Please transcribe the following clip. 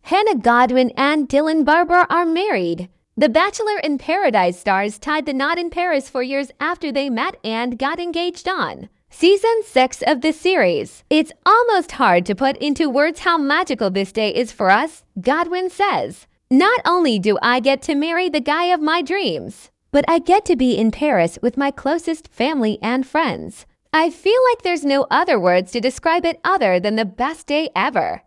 Hannah Godwin and Dylan Barbour are married. The Bachelor in Paradise stars tied the knot in Paris 4 years after they met and got engaged on Season 6 of the series. It's almost hard to put into words how magical this day is for us, Godwin says. Not only do I get to marry the guy of my dreams, but I get to be in Paris with my closest family and friends. I feel like there's no other words to describe it other than the best day ever.